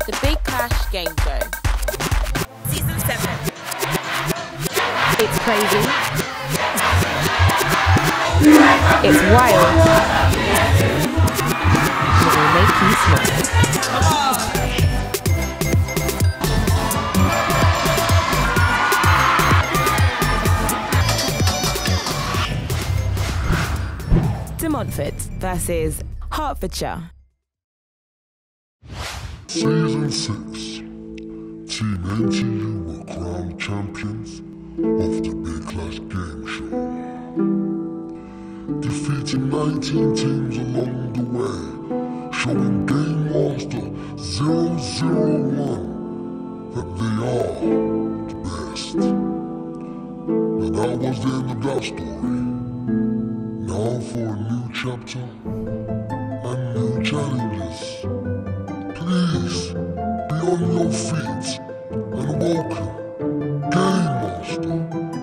The Big Cash Game Show. Season 7. It's crazy. It's wild. It will make you smile. Montfort versus Hertfordshire. Season 6. DMU were crowned champions of the Big Cash Game Show, defeating 19 teams along the way, showing Game Master 001 that they are the best. Now that was the end of that story. Now for a new chapter and new challenges. Please be on your feet and welcome Game Master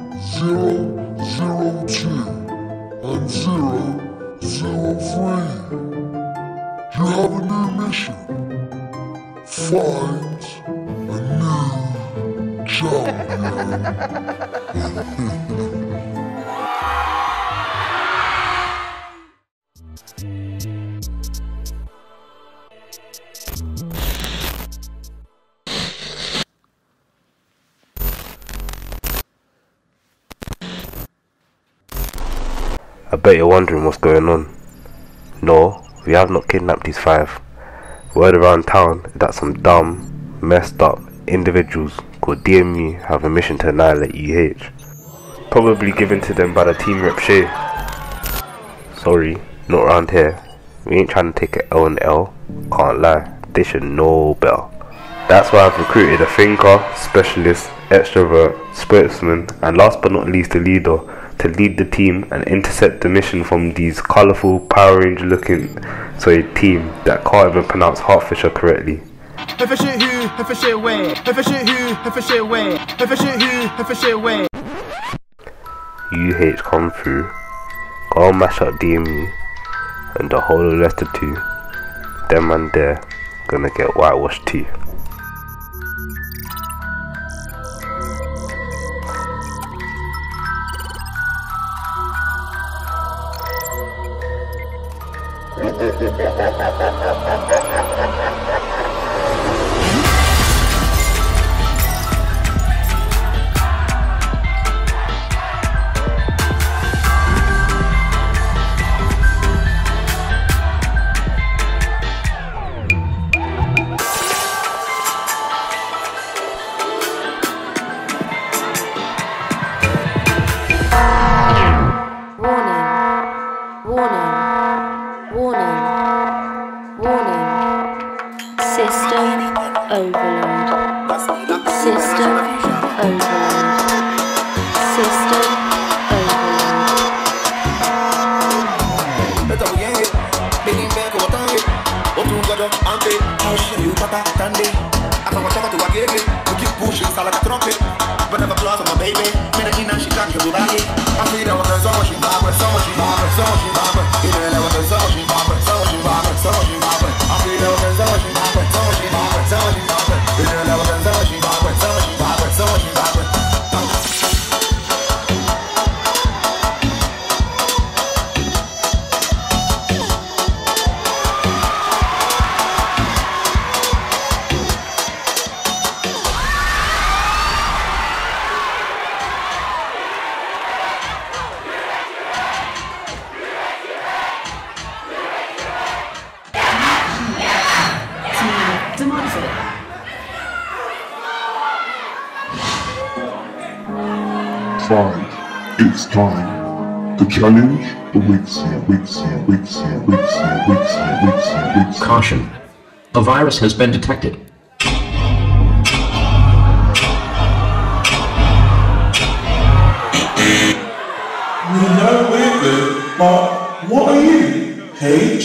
002 and 003. You have a new mission. Find a new champion. I bet you're wondering what's going on. No, we have not kidnapped these 5. Word around town is that some dumb, messed up individuals called DMU have a mission to annihilate UH. Probably given to them by the team rep Shay. Sorry, not around here. We ain't trying to take an L and L. Can't lie, they should know better. That's why I've recruited a thinker, specialist, extrovert, spokesman, and last but not least a leader to lead the team and intercept the mission from these colourful Power Ranger looking team that can't even pronounce Hertfordshire correctly. UH come through, go and mash up DMU, and the whole of Leicester too. Them man there gonna get whitewashed too. It's time. The challenge awaits you. Caution. A virus has been detected. We know we're good, but what are you, H?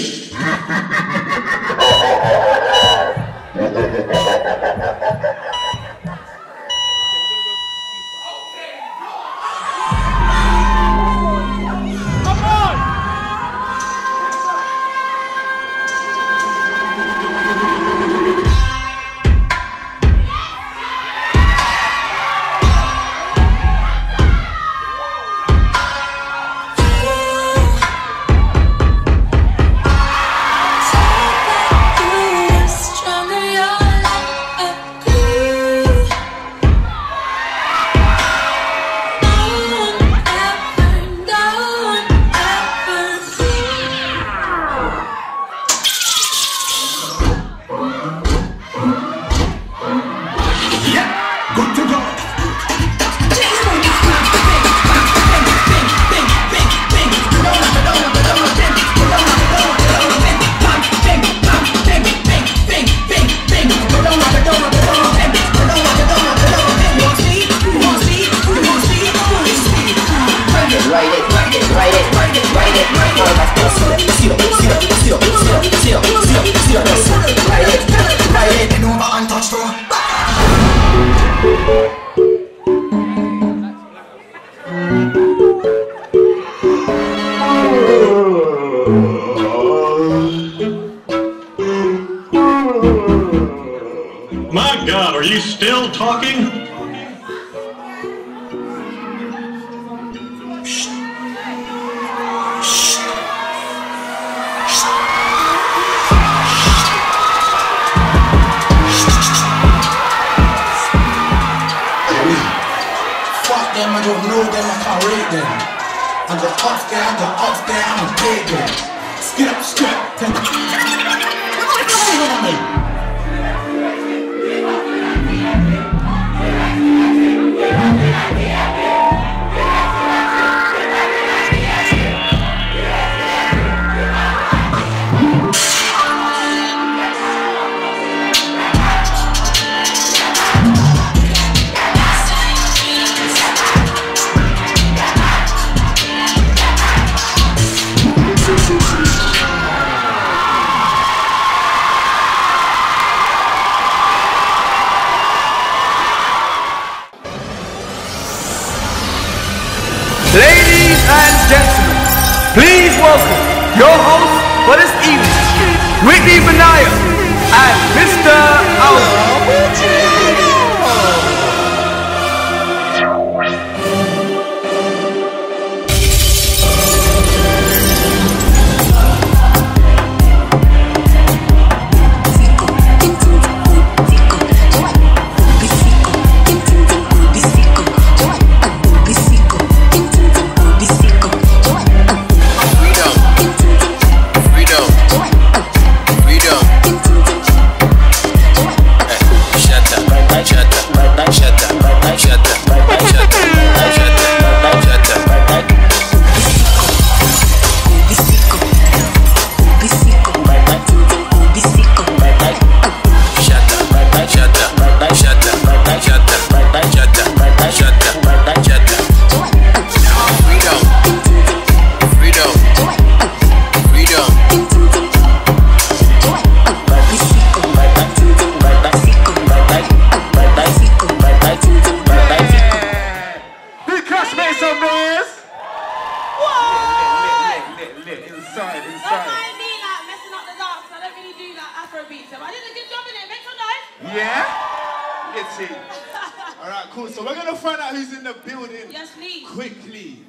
still talking? Fuck them, I don't know them, I can't rate them. I got ups there, I'ma take them. Skip, Ladies and gentlemen, please welcome your hosts for this evening, Whitney Benaya and Mr. Alva. Alright, cool. So we're going to find out who's in the building. Yes, please. Quickly.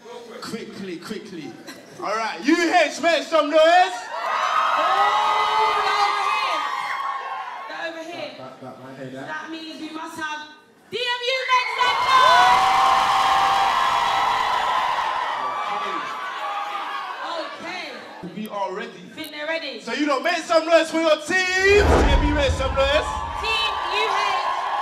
Alright, UH, make some noise. They're over here. That. That means we must have DMU make some noise. Okay. We are ready. Think they're ready. So you know, make some noise for your team. DMU, make some noise. Team UH.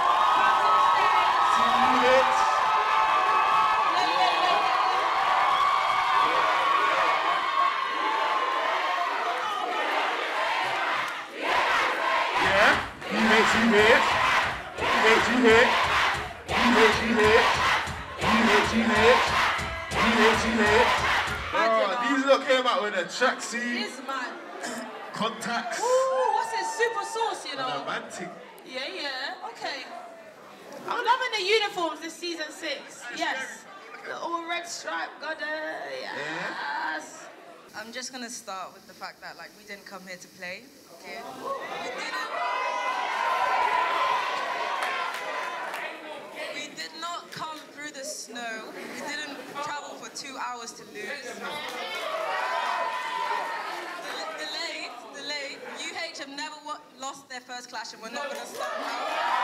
These lot came out with a tracksuit. This man. Contacts. Ooh, what's this? Super sauce, you know? Romantic. Yeah, okay. I'm loving the uniforms this season 6. Yes. The all red stripe, yes. I'm just gonna start with the fact that we didn't come here to play. Okay? We did not come through the snow. We didn't travel for 2 hours to lose. Delayed. UH have never lost their first clash, and we're not gonna stop now.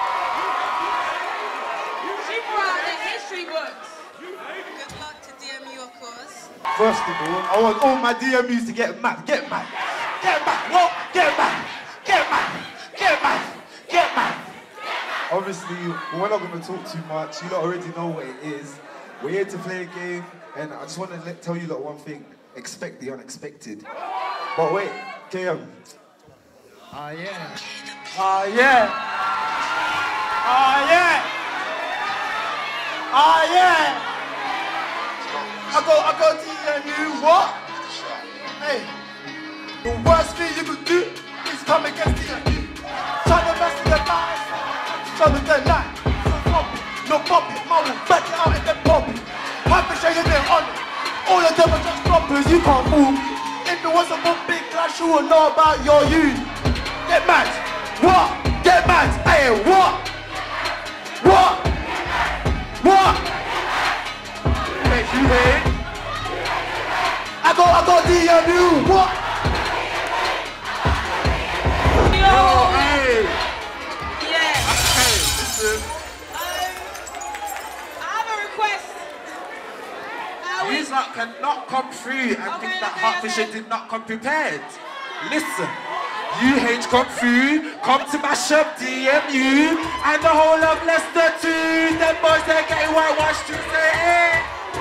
She brought out the history books. Good luck to DMU, of course. First of all, I want all my DMUs to get mad. Get mad. What? Get mad. Obviously, we're not going to talk too much. You lot already know what it is. We're here to play a game, and I just want to tell you lot one thing. Expect the unexpected. But wait, KM. Yeah. I go DMU, what? Hey, the worst thing you could do is come against DMU. Try the best of your life, show them the light. No pop it, man will back it out and then pop it. Have to show you they're on it. All of them are just droppers, you can't move. If it wasn't for big clash, you would know about your youth. Get mad, what? Get mad, hey, what? What? What? Hey, you hear? I got DMU. What? Yo. Hey. Yeah. Hey, listen. I have a request. These lot cannot come through and think that Hertfordshire did not come prepared. Listen. UH come through, come to mash up DMU, and the whole of Leicester too. Them boys they're getting whitewashed to say, hey.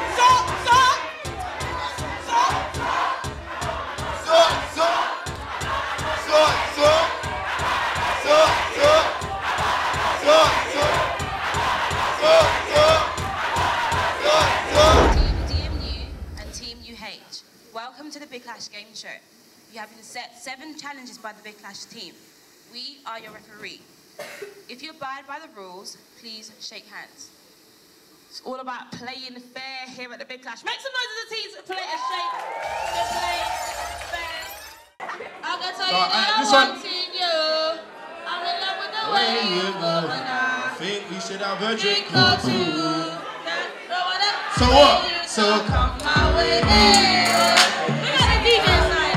Team DMU and Team UH, welcome to the Big Clash game show. You have been set 7 challenges by the Big Clash team. We are your referee. If you abide by the rules, please shake hands. It's all about playing fair here at the Big Clash. Make some noise as a team to play a shake. To play fair. I'm gonna tell you that I'm wanting you. I'm in love with the way you move and I think we should have a drink or two. So what? So come my way. We got the DJ side.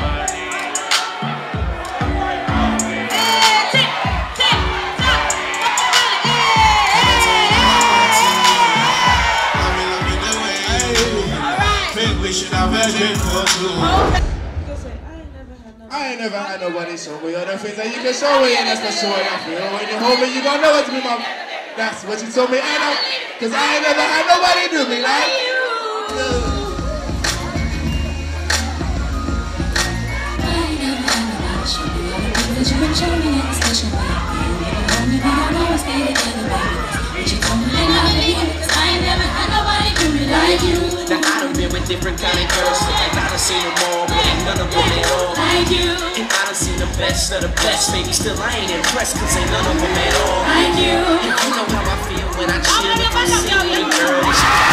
Tick, tick, tock. Think we should have a drink or two. I ain't never had nobody show me other things that you can show me, and that's the show I feel. When you hold me, you gon' know what to be, mom. That's what you told me, I know. Cause I ain't never had nobody do me like you. Now I done been with different kind of girls, and I done seen them all, but ain't none of them at all like you. And I done seen the best of the best, maybe still I ain't impressed, cause ain't none of them at all like you. And you know how I feel when I chill with my singing girls.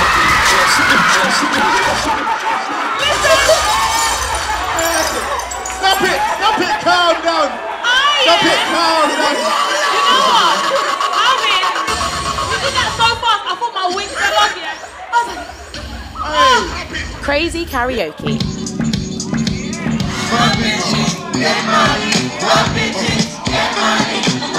Stop it, calm down. Stop it, calm down. You know what? I mean, you did that so fast, I thought my wings fell off you. I was like, Crazy karaoke. What bitches, get money. What bitches, get money.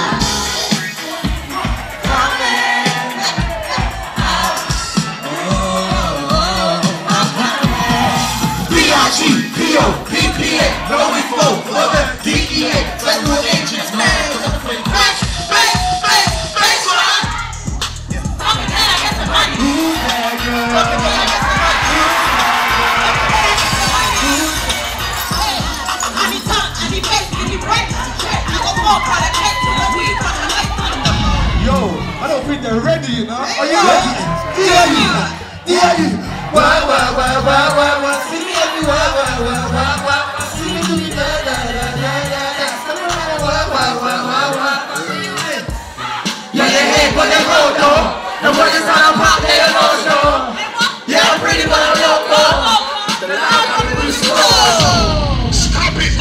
B-I-G, P-O, P-P-A, no we flow, for the D-E-A, let the engines man. Bass, run. Fucking hell, I got some money. Who's that girl? Fucking hell, I got some money. I need time, I need bass, I need break. I go more product, cake to the weed, fucking like. Yo, I don't think they're ready, you know? Are you ready? D-I-U. Wah, see me everywhere, see me do me yeah, but they roll though. The boys is on a pop, they a low show. Yeah, I'm pretty, but I'm loco. Stop it.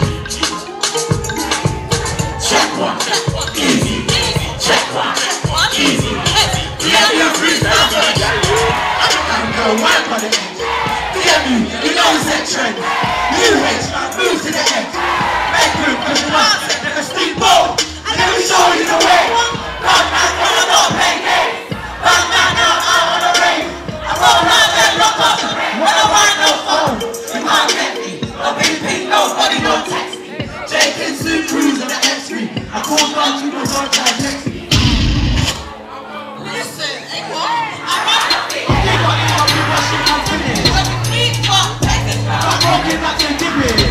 Check one, easy. Check one, easy. Yeah, you're freestyle. I'm one for the end. DMU, you know it's that trend. UH, move to the end. Make room, cause you want to set a steamboat. And then we show you the way. One man, I'm not paying games. One man, now I'm on the race. I roll out and lock up. When I want no phone, you can't get me. No BP, nobody, no text me. Jake and Sue Cruise on the X3. I call down to the road and text me. Listen, hey what? I'm on the thing. I'm walking back to the bridge.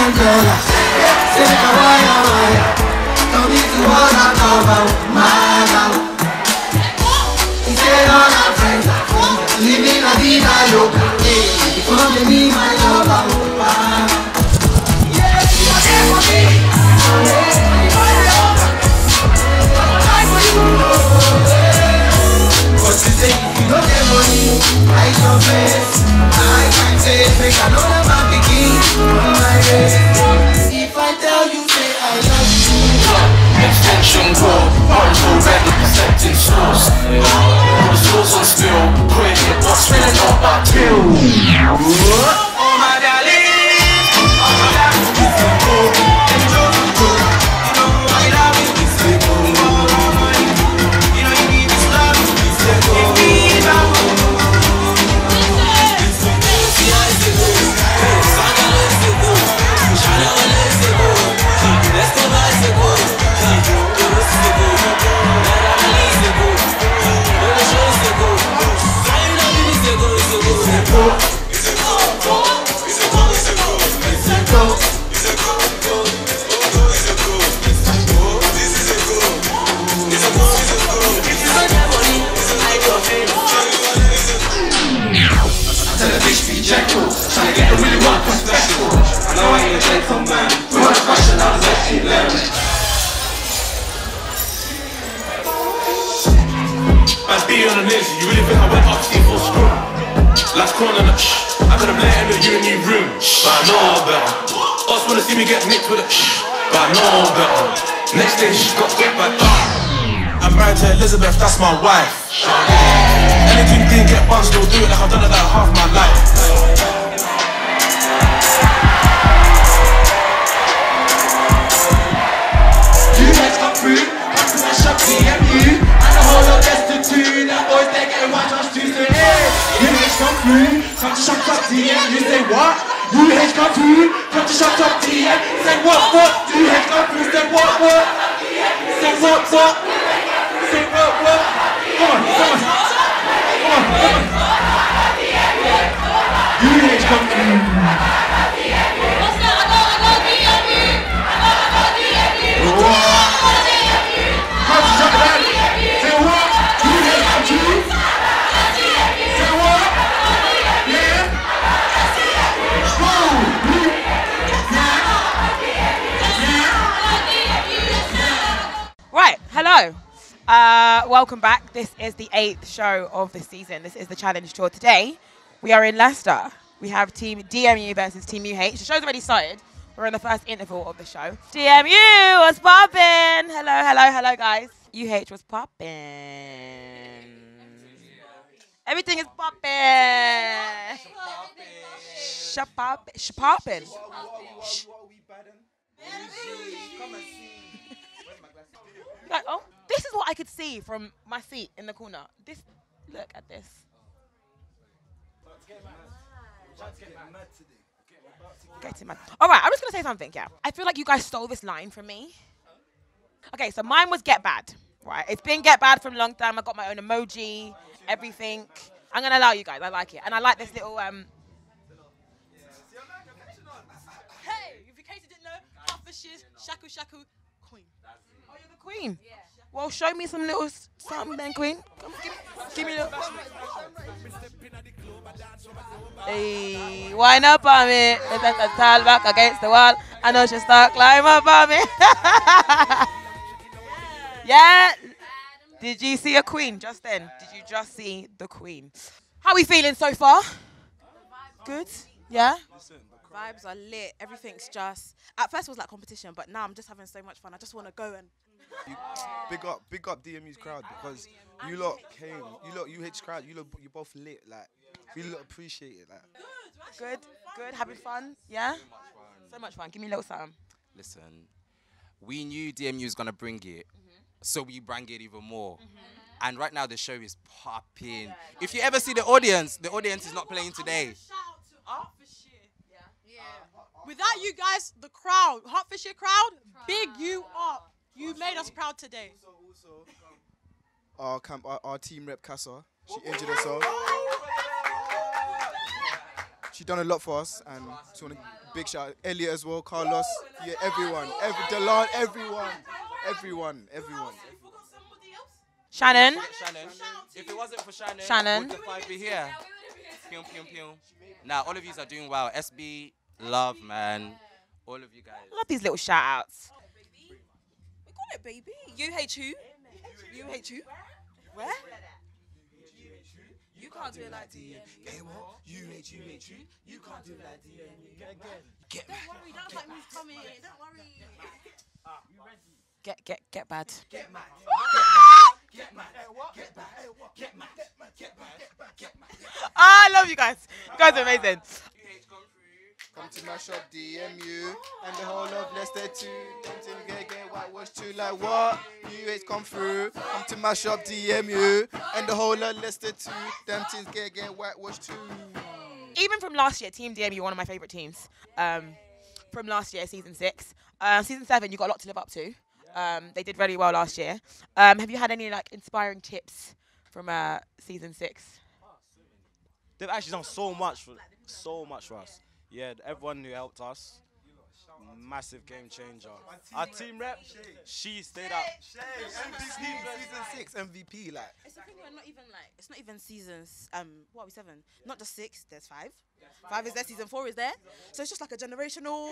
umbrella. Say make a wire, wire. Don't need to hold on over my love. He said all our friends living a vida loca. If only me, my lover. Yeah, you're there for me. But today, if you don't get money, hide your face. I can't say it, make another man begin on my way. If I tell you, say I love you. Extension core, orange or red, accepting source. The source on spill, quick, what's spilling up that pill? Oh my darling, oh my darling, it's a go. Enjoy the go. You know my love is it's a go. You know you need this love, it's a go. If we love you, it's a go. It's a go. Saga, it's a go. Shana, it's a go. Let's go, it's a go. Trying to get a really one professional. I know I ain't a gentleman. We want a fashion, I was actually learning. Man's being on the news, you really think I went up Steve for school? Last corner, I could have let him in the new room, but I know better. Us wanna see me get nicked with a but I know better. Next day she got got back. I'm married to Elizabeth, that's my wife. Anything didn't get bunched, still do it like I've done it like half my life. DMU, and the whole of destitute. That boys they getting white trash too. So hey, UH come through, come to shut up DMU. Say what? UH come through, come to shut up DM. Say what? UH come through. Say what? Say what? Say what? Come on. UH come through. Right, hello. Welcome back. This is the 8th show of the season. This is the challenge tour. Today, we are in Leicester. We have Team DMU versus Team UH. The show's already started. We're in the first interval of the show. DMU, what's poppin'? Hello, guys. UH was poppin'. Everything is poppin'. Poppin'. Like, oh, this is what I could see from my seat in the corner. Look at this. Getting mad. All right, I'm just going to say something, yeah. I feel like you guys stole this line from me. Okay, so mine was get bad, right? It's been get bad for a long time. I got my own emoji, everything. I'm going to allow you guys. I like it. And I like this little... Hey, in case you didn't know, Hertfordshire, shaku, queen. Oh, you're the queen? Yeah. Well, show me some little something then, queen. Come, give me a little... Hey, wind up on me. Let us tall back against the wall. I know she'll start climb up on me. Yeah. Did you see a queen just then? Did you just see the queen? How are we feeling so far? Good? Yeah? Vibes are lit. Everything's just... At first it was like competition, but now I'm just having so much fun. I just want to go and... Big up DMU's crowd because you lot came. You lot UH crowd. You both lit. Like, we lot appreciate it. Like. Good. Having fun. Yeah. So much fun. Give me a little something. Listen, we knew DMU was gonna bring it, so we bring it even more. And right now the show is popping. If you ever see the audience is not playing today. Without you guys, the crowd, Hertfordshire crowd, big you up. You made us proud today. Also, our team rep Casa, she injured herself. She done a lot for us, and just want to Big shout out Elliot as well, Carlos. Yeah, everyone. Delan, everyone. Shannon. Shannon. If it wasn't for Shannon. would the 5 be here? Pew, pew, pew. Now, all of you are doing well. SB, love, man. All of you guys. Love these little shout outs. We call it baby. UH who? UH who? Where? You can't do it like DMU. Hey, what? UH who? You can't do it like DMU. Get Don't worry, that's like who's coming. Don't worry. Get bad. Get mad. Get mad. Get mad. Get mad. Get mad. I love you guys. You guys are amazing. Come to my shop, DMU, and the whole of Leicester too. Them things get whitewashed too, like what? UH come through. Come to my shop, DMU, and the whole of Leicester too. Them things get whitewashed too. Even from last year, Team DMU, one of my favourite teams. From last year, season 6. Season 7, you got a lot to live up to. They did very well last year. Have you had any like inspiring tips from season 6? They've actually done so much for us. Yeah, everyone who helped us, massive game changer. Our team rep, she stayed up. Season 6 MVP, like. It's the thing we're not even like. It's not even seasons. What are we 7? Not just 6. There's 5. 5 is there. Season 4 is there. So it's just like a generational.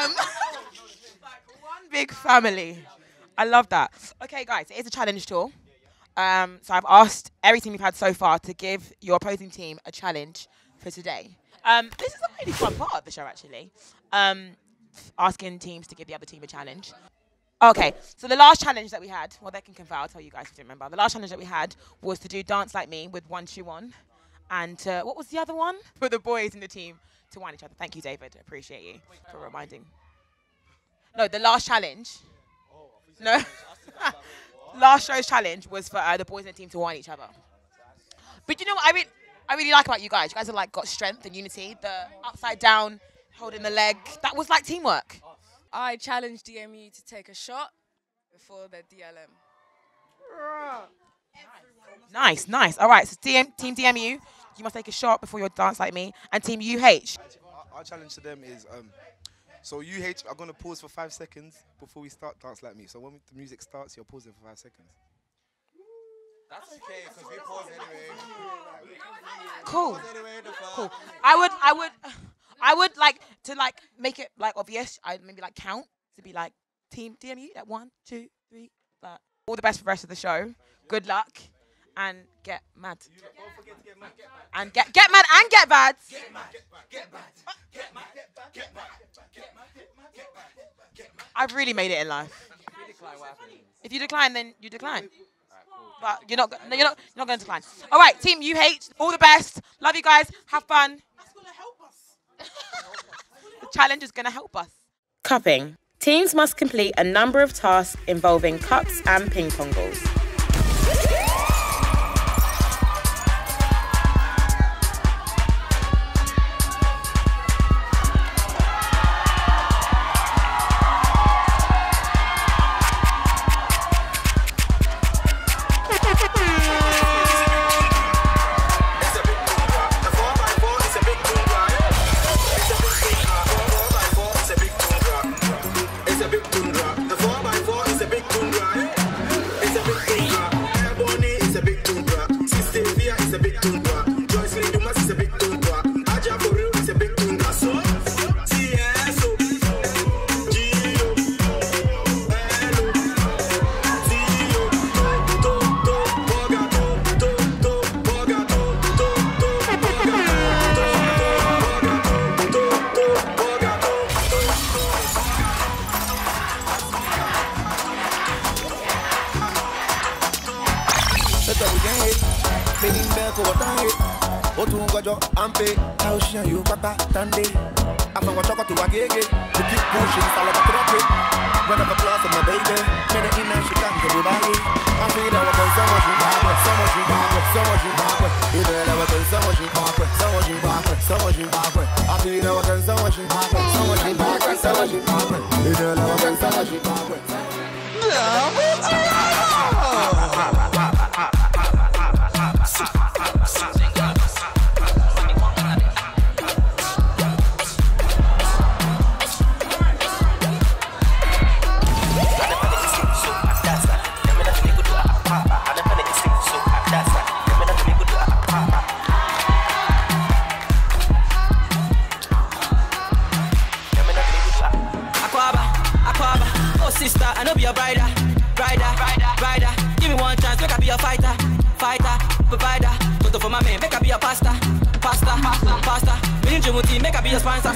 One big family. I love that. Okay, guys, it is a challenge tour. So I've asked every team we've had so far to give your opposing team a challenge for today. This is a really fun part of the show, actually. Asking teams to give the other team a challenge. Okay, so the last challenge that we had, well, they can confirm, I'll tell you guys if you don't remember. The last challenge that we had was to do Dance Like Me with one shoe on. And what was the other one? For the boys in the team to whine each other. Thank you, David. Appreciate you for reminding. No, the last challenge. No. Last show's challenge was for the boys in the team to whine each other. But you know what I really like about you guys? You guys have like got strength and unity. The upside down, holding the leg. That was like teamwork. I challenge DMU to take a shot before the DLM. Nice. All right, so Team DMU, you must take a shot before your Dance Like Me. And Team UH. Our challenge to them is, so UH are going to pause for 5 seconds before we start Dance Like Me. So when the music starts, you're pausing for 5 seconds. That's okay, because we pause anyway. Cool. I would like to like make it like obvious. I'd maybe like count to be like Team DMU at 1, 2, 3. Like all the best for the rest of the show. Good luck and get mad. Don't forget to get mad. And get mad and get bad. Get mad. Get mad. Get mad. Get mad. Get mad. Get mad. I've really made it in life. If you decline, then you decline. But you're not going to decline. All right, Team UH, all the best. Love you guys. Have fun. That's going to help us. The challenge is going to help us. Cupping. Teams must complete a number of tasks involving cups and ping pong balls. sister, I know be your brider. Give me one chance, make I be your fighter, provider. Toto for my man, make I be your pasta. Million Jimuti, make I be your sponsor.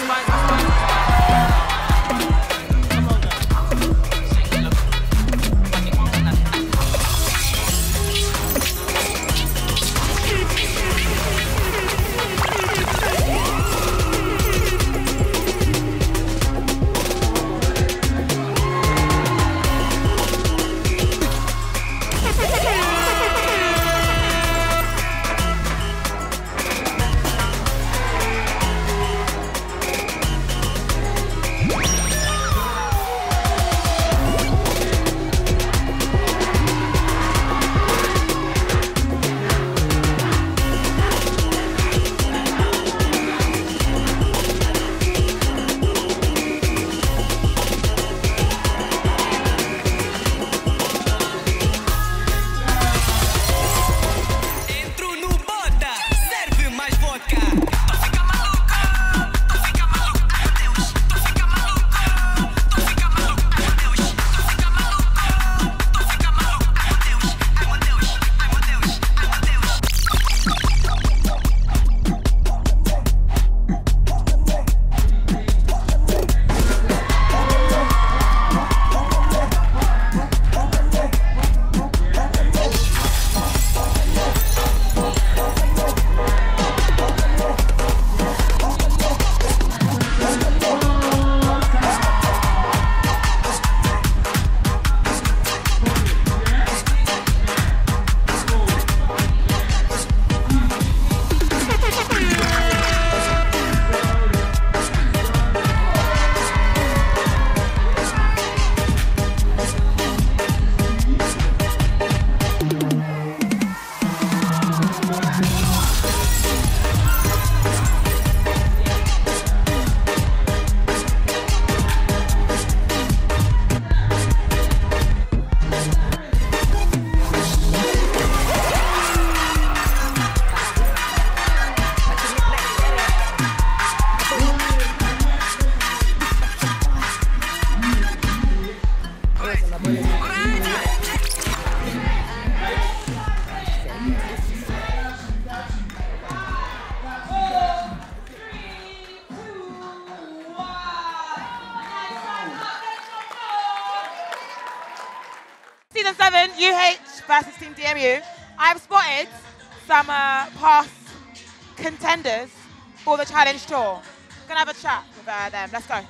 Season 7, UH versus Team DMU. I've spotted some past contenders for the challenge tour. I'm gonna have a chat with them. Let's go.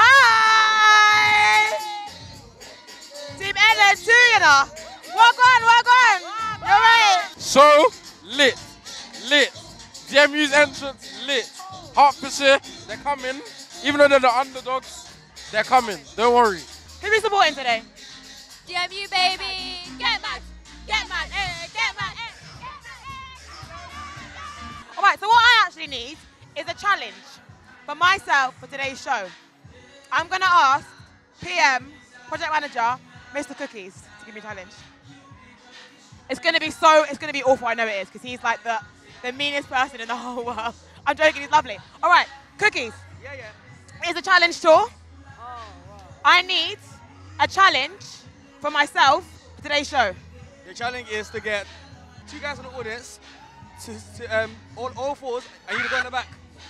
Hi! Team Ellen too, you know. Walk on. You're right. So lit. DMU's entrance lit. Hertfordshire, they're coming. Even though they're the underdogs, they're coming. Don't worry. Who are we supporting today? DMU, baby. Get mad, get mad. All right, so what I actually need is a challenge for myself for today's show. I'm gonna ask PM, project manager, Mr. Cookies, to give me a challenge. It's gonna be awful, I know it is, because he's like the meanest person in the whole world. I'm joking, he's lovely. All right, Cookies. Yeah. It's a challenge tour. I need a challenge for myself for today's show. The challenge is to get 2 guys in the audience to all fours, and you go in the back.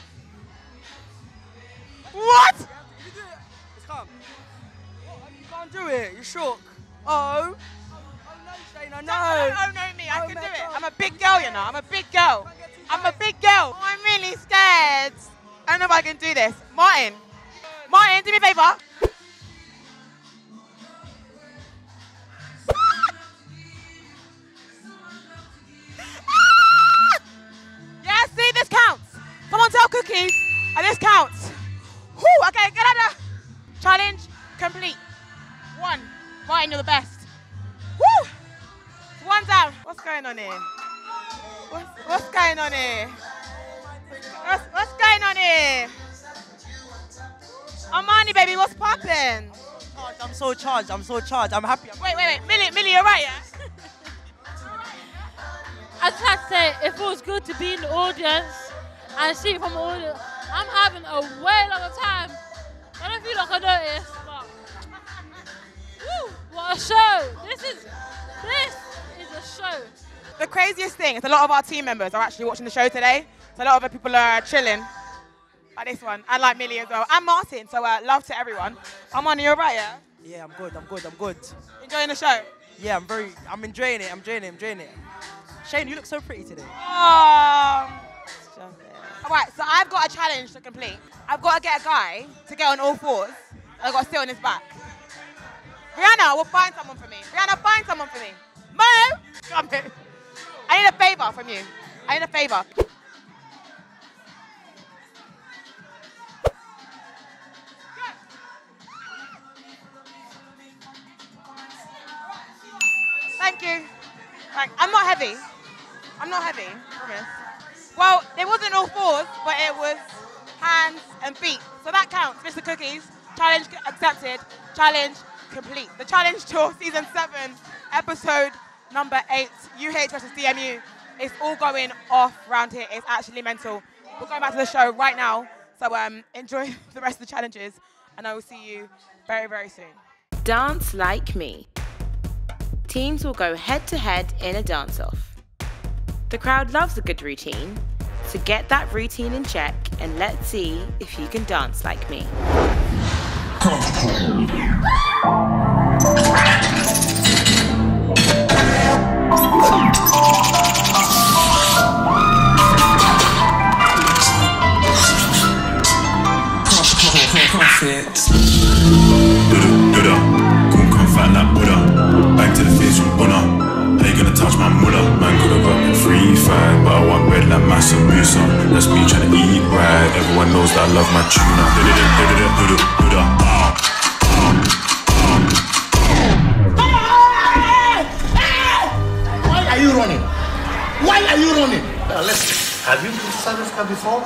What? You do it. It's calm. You can't do it. You're shook. Oh. No, Shayna, no. Don't know me. I can do it. I'm a big girl, you know. I'm a big girl. Oh, I'm really scared. I don't know if I can do this. Martin, do me a favor. Yeah, see, this counts. Someone tell Cookies, and this counts. Whew, okay, get out of challenge complete. 1. Martin, you're the best. Woo! 1 down. What's going on here? What's going on here? What's going on here? Armani, baby, what's poppin'? I'm so charged. I'm happy. Wait. Millie, you're right, yeah? I just have to say, it feels good to be in the audience and see from the audience. I'm having a way longer time. I don't feel like I noticed, but a show. This is a show. The craziest thing is a lot of our team members are actually watching the show today. So a lot of the people are chilling. Like this one, and like Millie as well. And Martin, so love to everyone. Armani, you alright, yeah? Yeah, I'm good, I'm good, I'm good. Enjoying the show? Yeah, I'm enjoying it, I'm enjoying it. Shane, you look so pretty today. Alright, so I've got a challenge to complete. I've got to get a guy to get on all fours, and I've got to sit on his back. Rihanna will find someone for me. Rihanna, find someone for me. Mo! Come here. I need a favour from you. I need a favour. Thank you. Right. I'm not heavy. I'm not heavy, I promise. Well, it wasn't all fours, but it was hands and feet. So that counts, Mr. Cookies. Challenge accepted. Challenge complete. The Challenge Tour Season 7, Episode number 8, UH versus DMU. It's all going off around here. It's actually mental. We're going back to the show right now. So enjoy the rest of the challenges, and I will see you very, very soon. Dance like me. Teams will go head-to-head in a dance-off. The crowd loves a good routine, so get that routine in check and let's see if you can dance like me. Back to the face from Buddha. How you gonna touch my mother? Man could've got me 3-5, but I want bread like massive Musa. That's me trying to eat right. Everyone knows that I love my tuna. Why are you running? Why are you running? Listen, have you been to South Africa before?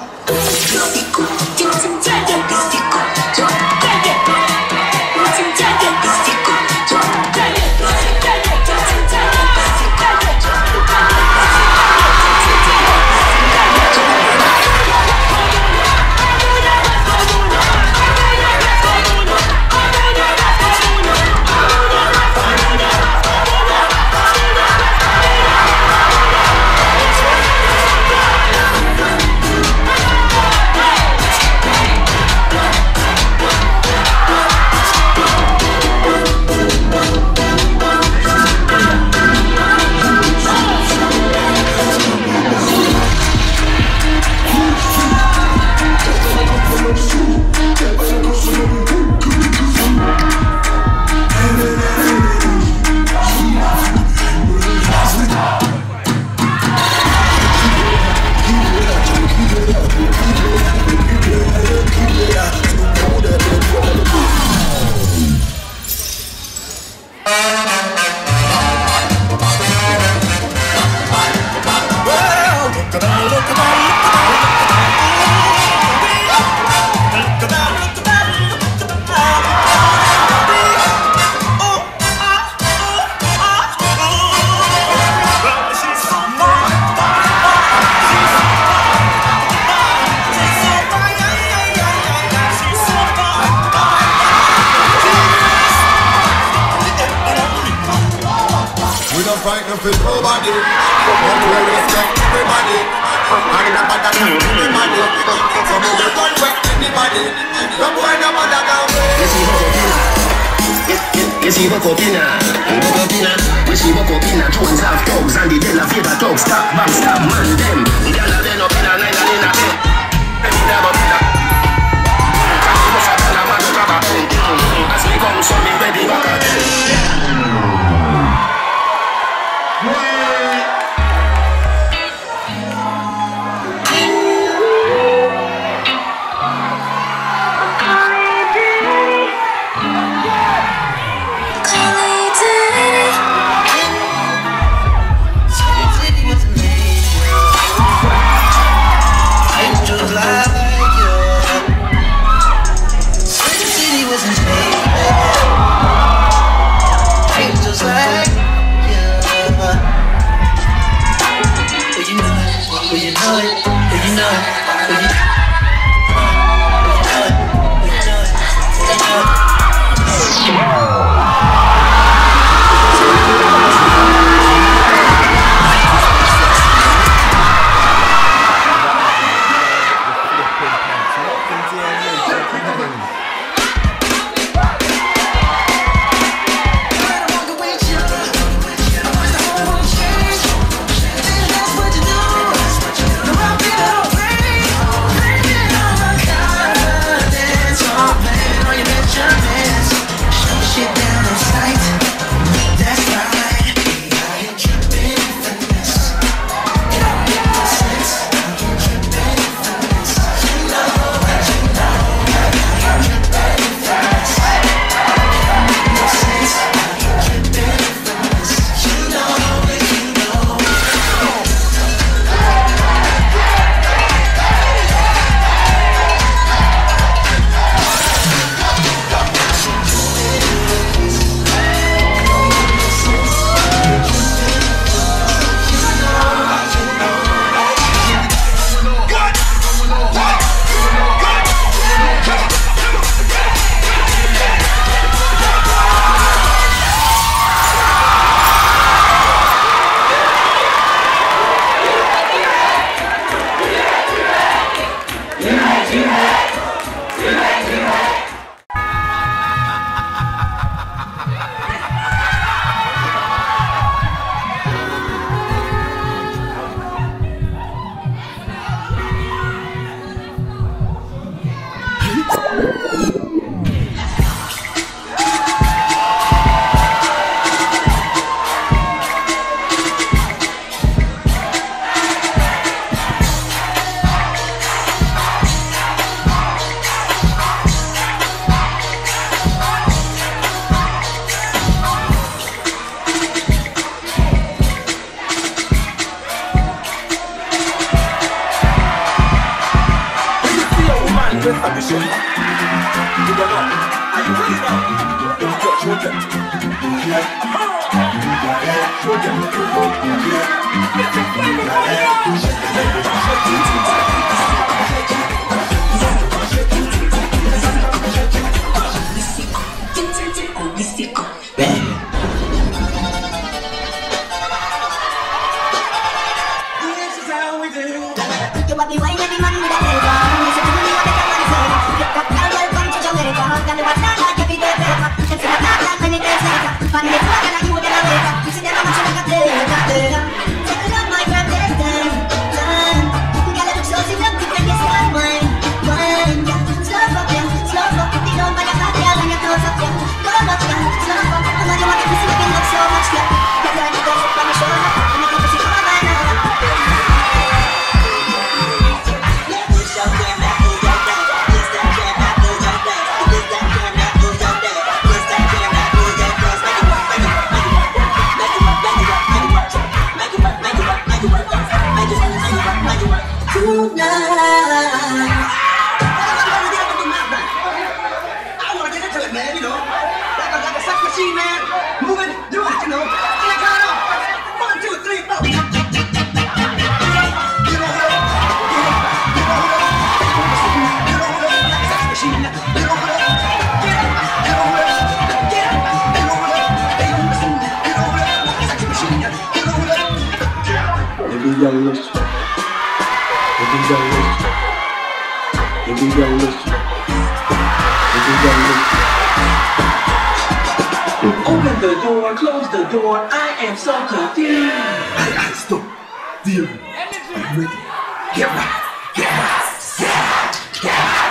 Open the door, close the door, I am so confused. Hey, stop. Deal. Are you ready? Get right. Get right. Get right. Get right.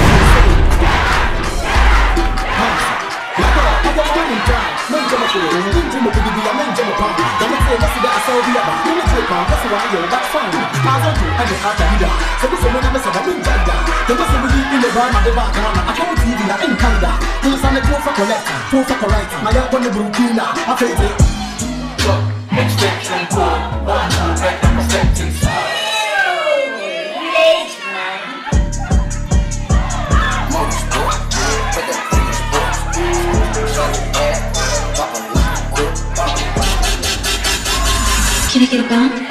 Can I get a bump?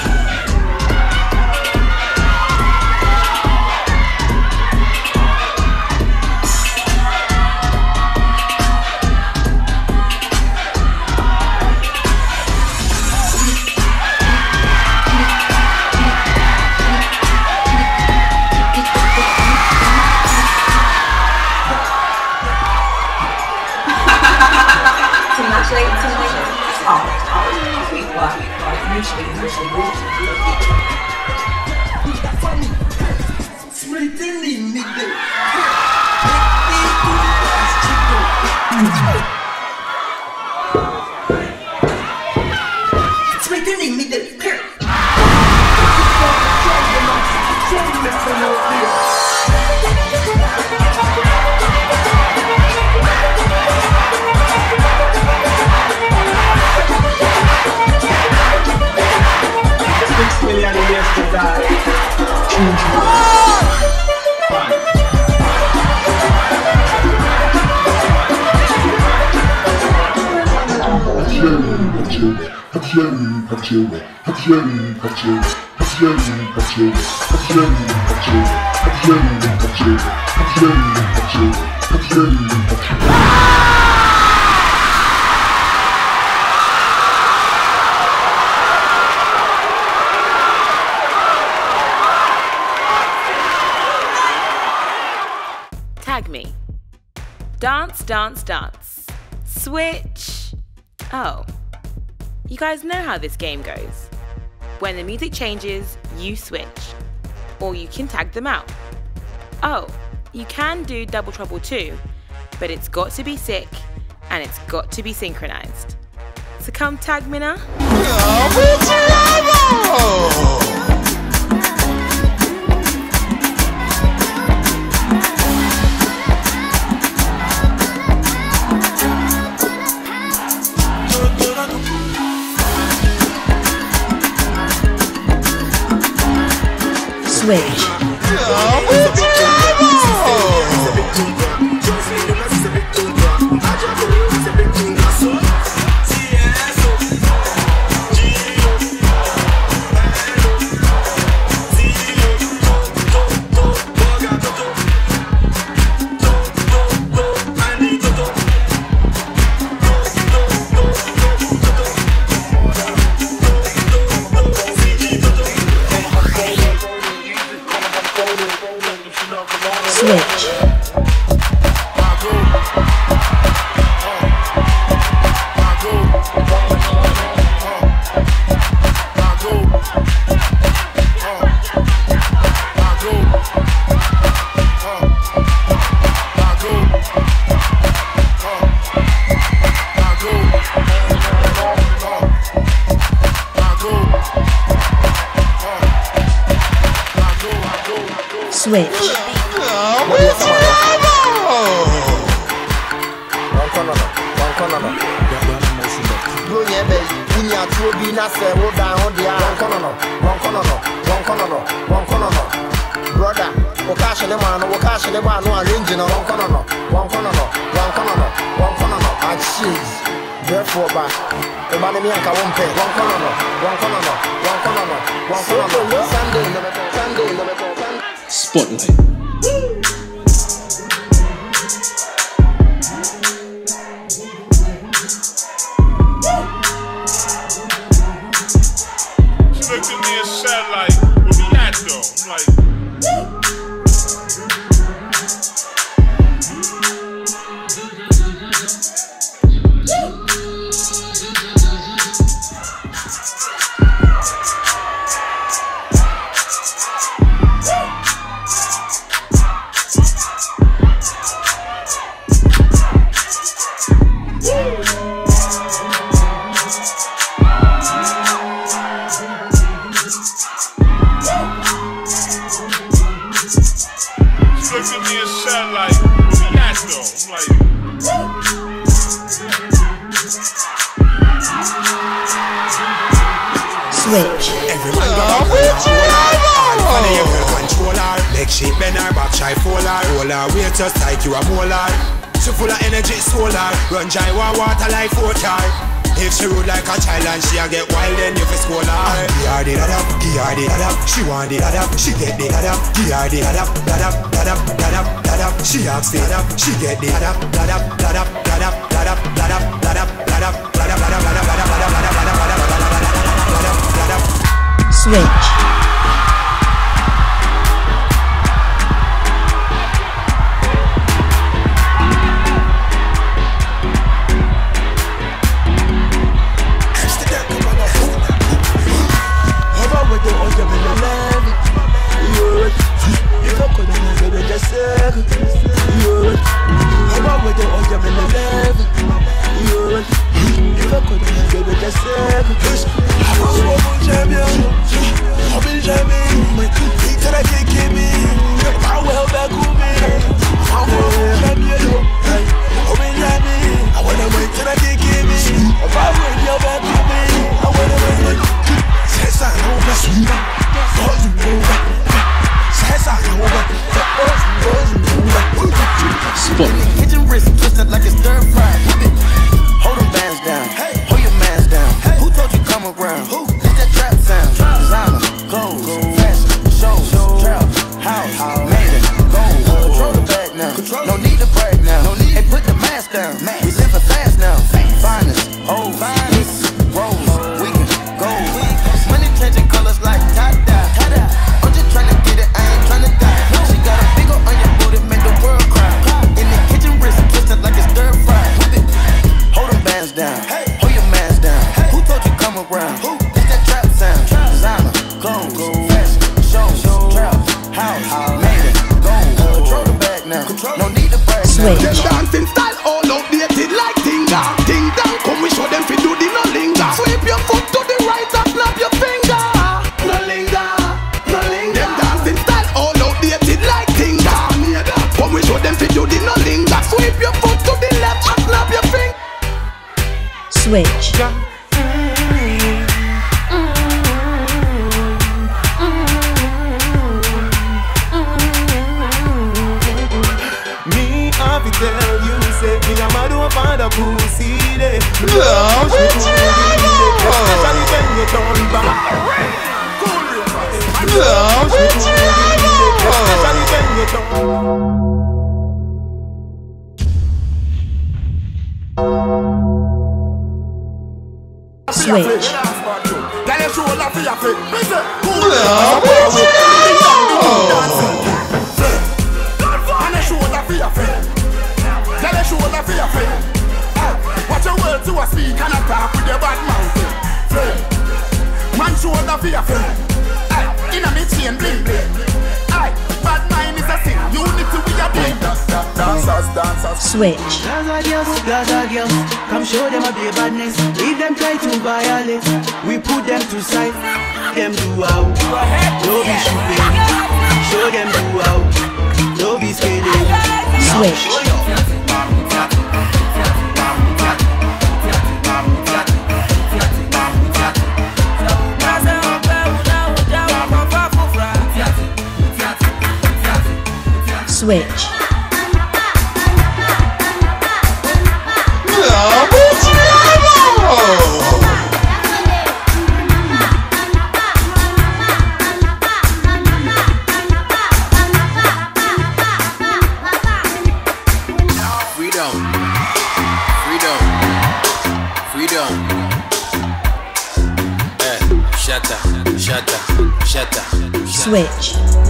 Tag me. Dance, dance, dance. Switch. Oh. You guys know how this game goes. When the music changes, you switch. Or you can tag them out. Oh, you can do double trouble too, but it's got to be sick and it's got to be synchronized. So come tag me now. Switch. Switch. Brother, occasionally man, no arranging on one corner, and cheese. Therefore, back. The man me anka won't pay. One corner. Sunday, Spotlight. She looked at me and said like, where we at though? I'm like, Switch. Every man got a controller. Leg shape, bend her back, try fall her. Roll her, weight just like you a molar. She full of energy, solar. Run dry water like water. If she rude like a child and she a get wild, then you fi scold her. Give her the da-da, give her the da-da. She want the da-da, she get the da-da. Give her the da-da, da-da, da-da, da-da, da-da. She asks the da-da, she get the da-da, da-da, da-da, da-da, da-da, da-da, da-da, da-da, da-da. Switch. Kitchen wrist twisted like it's stir fry. Hold them bands down. Hold your mans down. Who told you come around? It's that trap sound. Designer, clothes, fashion, shows, trap, house, made it, gold. Control the bag now. No need to brag now. Hey, put the mask down. We live fast now. Finest, old, rose, we can go. Money changing colors like tie-dye. I'm just trying to get it, I ain't trying to die. She got a big ol' onion booty, make the world cry. In the kitchen wrist twisted like it's stir fry. Hold them bands down, hold your mans down. Who told you come around? It's that trap sound. Designer, clothes, fashion, shows, trap, house, made it, gold. Control the bag now, no need to brag now. Switch. Dancing style all outdated like Tinga. Ding dong, come we show them fi do the no linger. Sweep your foot to the right and snap your finger. No linger, no linger. Them dancing style all outdated like Tinga. Come we show them fi do the no linger. Sweep your foot to the left and snap your finger. Switch. Me have to tell you, say me a mad over the pussy day. Especially when you turn back. Especially when you turn. Switch. Watch your words to a speak and attack with your bad mouth. Man shoulder for your friend. In a me chain bling bling. Bad mind is a sin. You need to be a bling. Dancers. Switch. Gaza girls, come show them a be badness. If them try to violate, we put them to sight. Them do out, no be shooting. Show them who out. Don't be scared. Switch. Switch. Switch.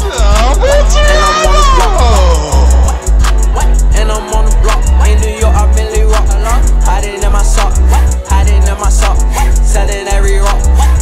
And I'm on the block. In New York, I really rock. Hiding in my sock. Hiding in my sock. Selling every rock.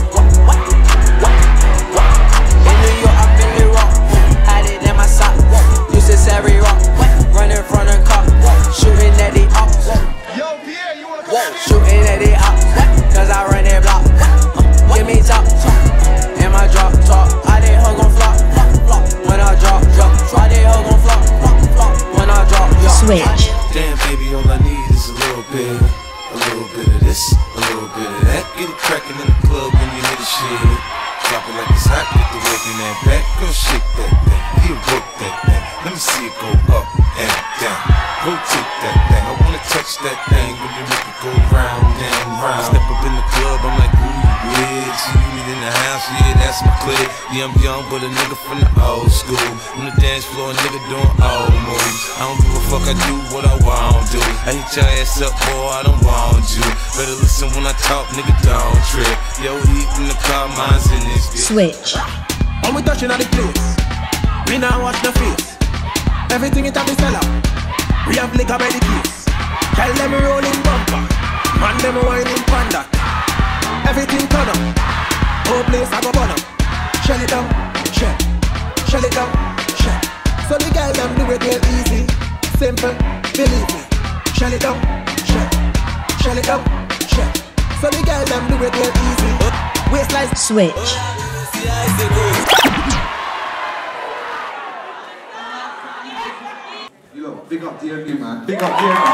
In New York, I really rock. Hiding in my sock. Uses every rock. Running from the cop. Shooting at the ops. Yo, Pierre, you wanna come? Shooting at the ops. Cause I run that block. Give me top. In my drop top. I did hug on flop. When I drop. I did hug on flop. When I drop. Switch. Damn, baby, all I need is a little bit of this, a little bit of that. Get it crackin' in the club when you hear the shit. Drop it like it's hot, get the work in that back. Girl, shake that thing, you work that thing. Let me see it go up and down. Rotate that thing, I wanna touch that thing when you make it go round and round. Step up in the club, I'm like, ooh, you weird. See me in the house, yeah, that's my clique. Yeah, I'm young, but a nigga from the old school. On the dance floor, a nigga doing old moves. I don't give a fuck, I do what I want to. I hit your ass up, boy, I don't want you. Better listen when I talk, nigga, don't trip. Yo, heat in the car, mine's in this bitch. Switch. When we touching on the place, we now watch the face. Everything it have to sell out. We have liquor by the case. Tell them we rolling bumper. Man them whining panda. Everything turn up. Whole place I go burn up. Shell it down, shell. Shell it down, shell. So the girls them do it real easy. Simple, believe me. Shell it down, shell. Shell it down, shell. So the girls them do it real easy. Waistline. Switch. Big up DMU, man. Big up DMU. Big up.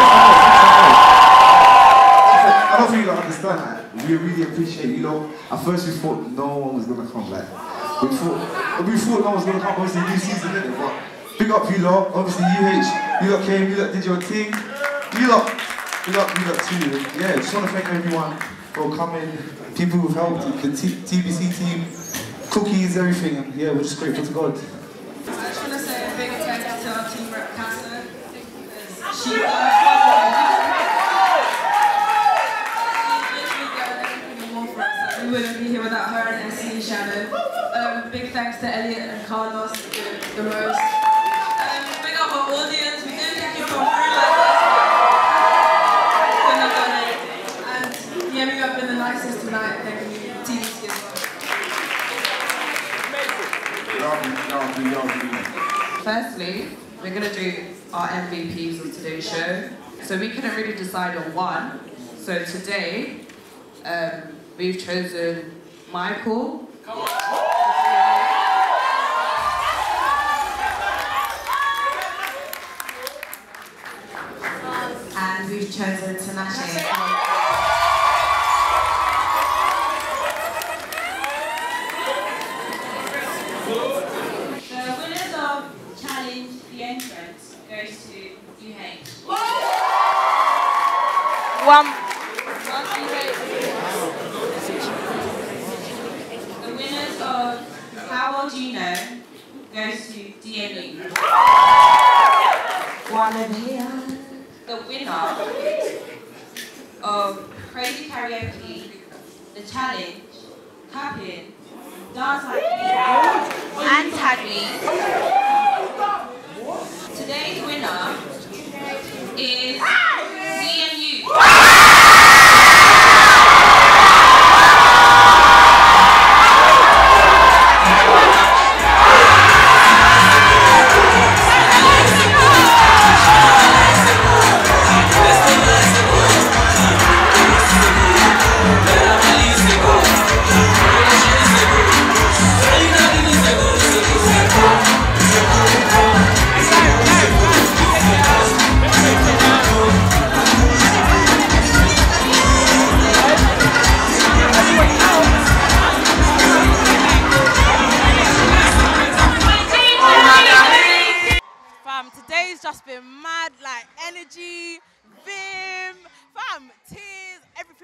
I don't think you understand that. We really appreciate it. You know, at first we thought no one was gonna come. Like, we thought no one was gonna come. Obviously, new season, innit? But big up you lot. Obviously, UH, you lot came, you lot did your thing. You lot too. Yeah, just wanna thank everyone for coming. People who've helped, the TBC team, cookies, everything. And yeah, we're just grateful to God. I just want to say a big thanks to our team rep, Casa. She we wouldn't be here without her and SC Shannon. Big thanks to Elliot and Carlos, the most. Big up our audience. We didn't think you'd come through like this. And DMU have been the nicest tonight. Thank you, TBC as well. Firstly, we're going to do our MVPs of today's show. So we couldn't really decide on one. So today, we've chosen Michael. And we've chosen Tinashe. The winners of How Old You Know goes to DMU. One over here. The winner of Crazy Karaoke, The Challenge, Tapping, Dance Like Me, and Tag Me. Today's winner is DMU.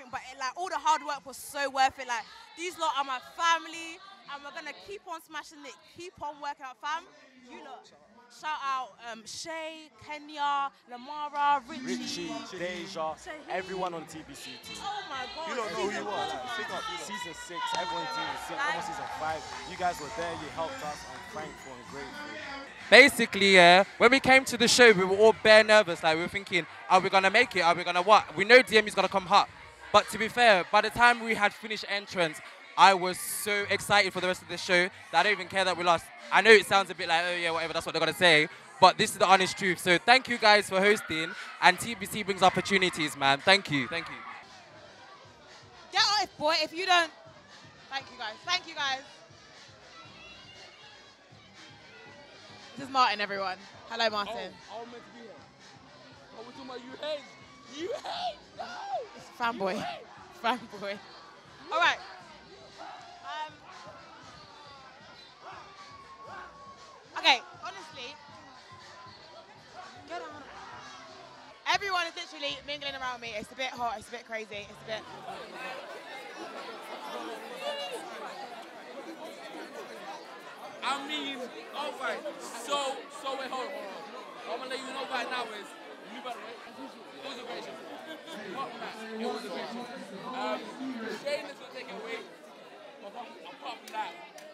but like all the hard work was so worth it. Like these lot are my family, and we're gonna keep on smashing it, keep on working out, fam. You lot. Shout out Shay, Kenya, Lamara, Richie, Deja, everyone on TBC team. Oh my God. You don't know who you are. Like, pick up season 6, everyone in season 6, almost season 5. You guys were there, you helped us. I'm thankful and grateful. Basically, yeah, when we came to the show, we were all bare nervous. Like, we were thinking, are we going to make it? Are we going to what? We know DMU's going to come hot. But to be fair, by the time we had finished entrance, I was so excited for the rest of the show that I don't even care that we lost. I know it sounds a bit like, oh yeah, whatever, that's what they're going to say. But this is the honest truth. So thank you guys for hosting. And TBC brings opportunities, man. Thank you. Thank you. Get off, boy, if you don't. Thank you, guys. Thank you, guys. This is Martin, everyone. Hello, Martin. Oh, meant to be here. Oh, we're talking about you hate. You hate. No. It's fanboy. Fanboy. All right. Okay, honestly, everyone is literally mingling around me. It's a bit hot, it's a bit crazy, it's a bit... I mean, all right. So wait, hold on. I'm gonna let you know right now is you better wait. It was a great show. It was a great show. Shane is gonna take it away. Apart from that,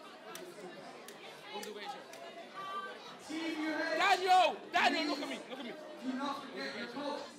it was a great show. Daniel, look at me. It was a great show.